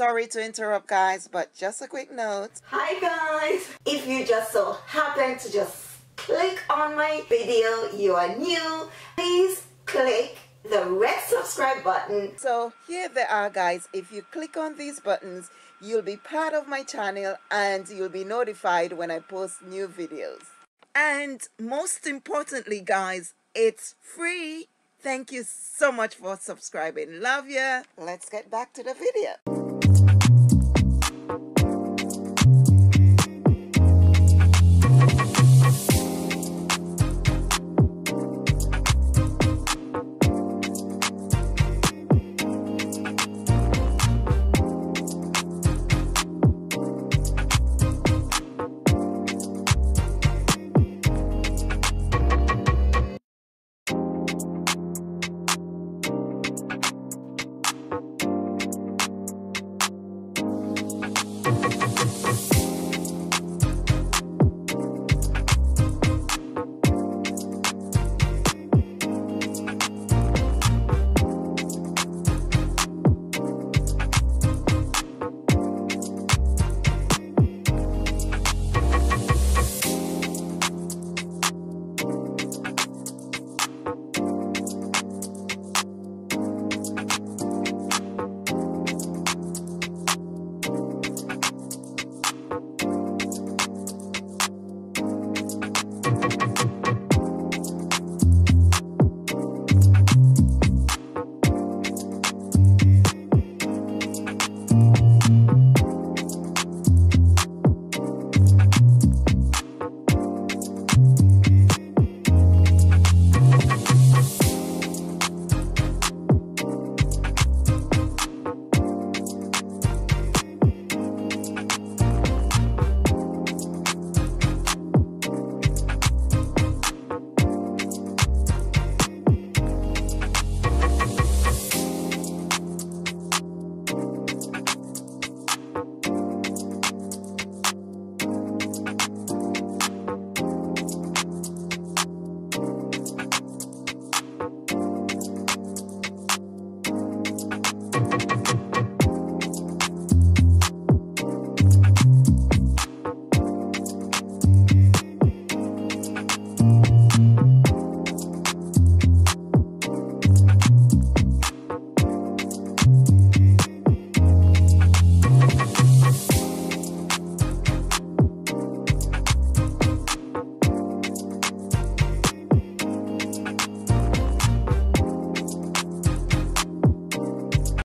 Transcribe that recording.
Sorry to interrupt, guys, but just a quick note. Hi guys, if you just so happen to just click on my video, you are new, please click the red subscribe button. So here they are, guys. If you click on these buttons, you'll be part of my channel and you'll be notified when I post new videos. And most importantly, guys, it's free. Thank you so much for subscribing. Love ya. Let's get back to the video.